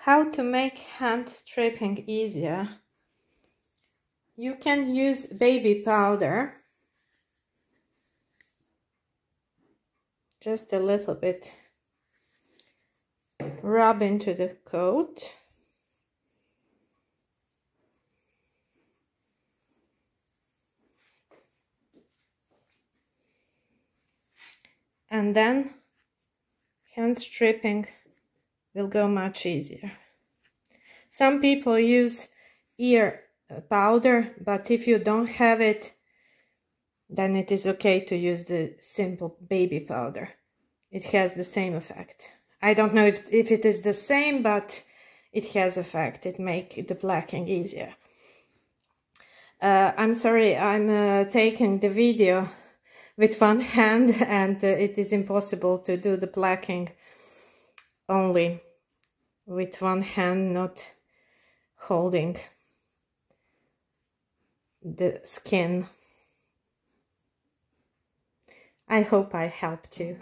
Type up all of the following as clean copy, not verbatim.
How to make hand stripping easier. You can use baby powder, just a little bit, rub into the coat. And then hand stripping will go much easier. Some people use ear powder, but if you don't have it, then it is okay to use the simple baby powder. It has the same effect. I don't know if it is the same, but it has effect. It makes the blacking easier. I'm sorry, I'm taking the video with one hand, and it is impossible to do the blacking only with one hand, not holding the skin. I hope I helped you.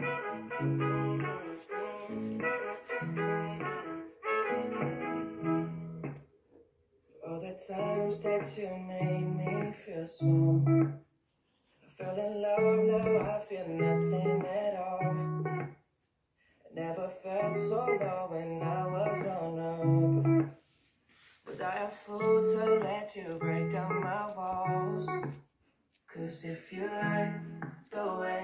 All the times that you made me feel small, I fell in love, now I feel nothing at all. I never felt so low when I was grown up. Was I a fool to let you break down my walls? 'Cause if you like the way